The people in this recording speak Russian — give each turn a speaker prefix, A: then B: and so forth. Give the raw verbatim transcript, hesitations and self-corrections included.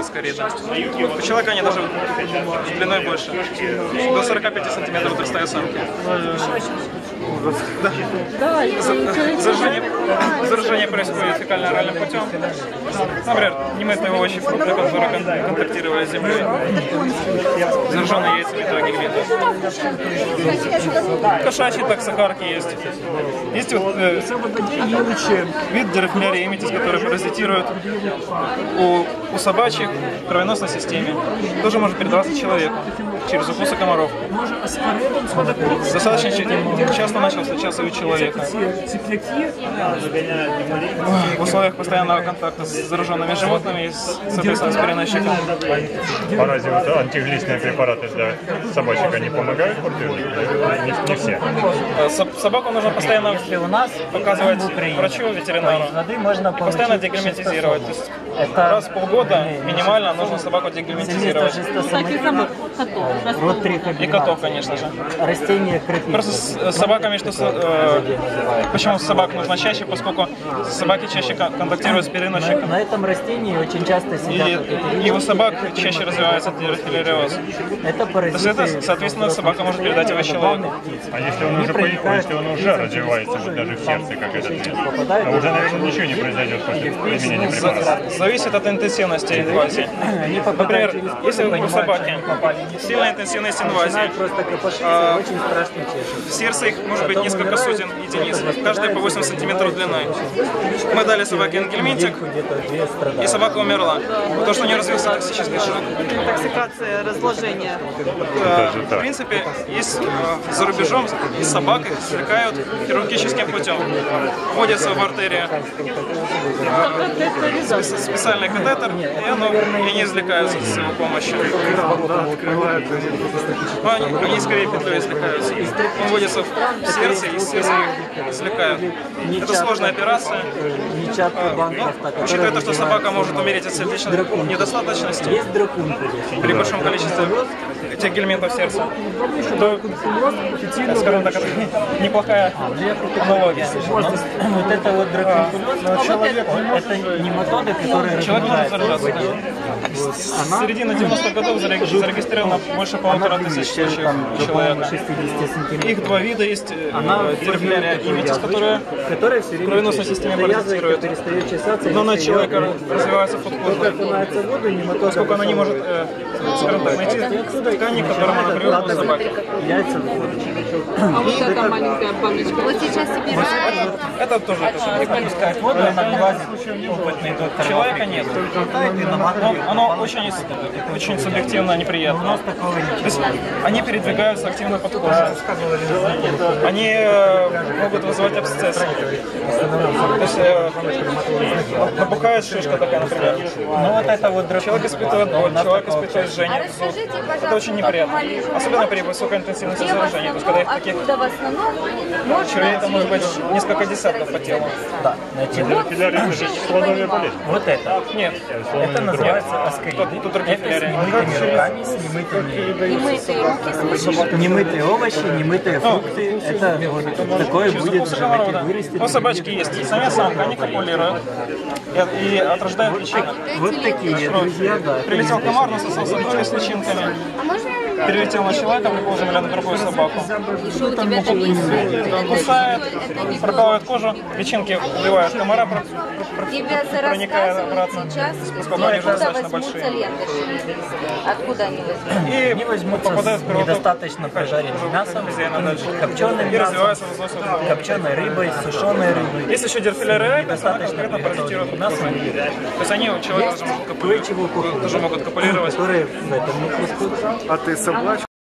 A: аскариды. У человека они даже длиной больше. До сорока пяти сантиметров достают самки. Да. Заражение, заражение происходит фекально-оральным путем. Например, немытые овощи, фрукты, которые контактировали с землей. Зараженные яйца метрогельминта. Кошачьи таксокарки есть. Есть вот, э, вид дерефилярия имитис, который паразитирует у, у собачьих в кровеносной системе. Тоже может передаваться человеку через укусы комаров. Достаточно часто начал встречаться и у человека. В условиях постоянного контакта с зараженными животными и, соответственно, с переносчиком.
B: А разве вот антиглистные препараты для собачек, они помогают? Не, не все.
A: Собаку нужно постоянно
C: у нас
A: показывать врачу, ветеринару.
C: Можно
A: и постоянно дегельминтизировать. То есть раз в полгода минимально нужно собаку дегельминтизировать. И котов, конечно же.
C: Растения
A: Просто с собаками, что э, почему собак нужно чаще, поскольку собаки чаще контактируют с переносчиком.
C: На этом растении очень часто сидят.
A: И, и у собак чаще развивается дерефилариоз.
C: Это паразиты.
A: Соответственно, собака может передать его человеку.
B: А если он уже, если он уже развивается, вот даже в сердце, как этот вид, а уже, наверное, ничего не произойдет после применения препарата?
A: Зависит от интенсивности инвазии. Например, если у собаки сильная интенсивность инвазии, а, в сердце их может быть несколько сотен единиц, каждая по восемь сантиметров длиной. Мы дали собаке ангельминтик, и собака умерла, потому что у нее развился токсический шок.
D: Интоксикация, разложение.
A: В принципе, есть за рубежом из собак их извлекают хирургическим путем. Вводится в артерию специальный катетер, и, оно, и они извлекаются с его помощью. Но они, они скорее петлей извлекаются. Он вводится в сердце, и из сердца их извлекают. Это сложная операция. Но, учитывая то, что собака может умереть от сердечной недостаточности при большом количестве этих гельминтов в сердце, то, скажем так, это неплохая аналогия.
C: Вот это вот драконкулез, это нематоды, которые
A: человек может заражаться. С середины девяностых годов зарегистрировано больше полутора тысяч случаев у человека. Их два вида есть. Дерефилярия имитис, которая в кровеносной системе паразитирует, но на человека развивается подкожно, поскольку она не может, э, скажем так, найти ткани, к которым она привыкла у собаки.
D: А вот эта маленькая баночка. Вот сейчас теперь.
A: Это тоже
C: не пропускает воду, она влазит опытный доктор.
A: Человека нет. Но оно очень, очень субъективно неприятно. То есть они передвигаются активно под кожу. Они э, могут вызывать абсцессы. То есть э, набухает шишка такая, например.
C: Ну вот это вот
A: человек испытывает боль, человек испытывает жжение. Это очень неприятно. Особенно при высокой интенсивности заражения. То есть когда их таких червей, это может быть несколько десятков по телу.
C: Да.
B: Дерефилярия — это же шлановая болезнь.
C: Вот это.
A: Нет.
C: Это называется аскариды.
A: Тут
C: Это с немытыми руками, с немытыми...
D: Немытые руки.
C: Немытые овощи, немытые фрукты. Это вот такое будет в животе вырастет.
A: У собачки есть самец, самка, они копулируют и, и отрождают личинок.
C: Вот такие, друзья, да.
A: Прилетел комар, насосался крови с личинками. Перелетел на человека, предположим, или на другую собаку. Кусает, прокалывает кожу, личинки убивают комара, проникая обратно, поскольку они уже достаточно большие.
D: Откуда они возьмут?
A: И
C: возьмут
A: попадают в кровоток
C: недостаточно прожаренным мясом,
A: и
C: копченым мясом,
A: развиваются в воздухе.
C: копченой рыбой, сушеной рыбой.
A: Есть еще дерефилярия,
C: Достаточно
A: конкретно паразитируют
C: мясом.
A: То есть они у человека тоже могут копулировать.
C: Которые в этом
A: Тоже могут копулировать.
C: которые в этом не присутствуют.
E: А ты собачка?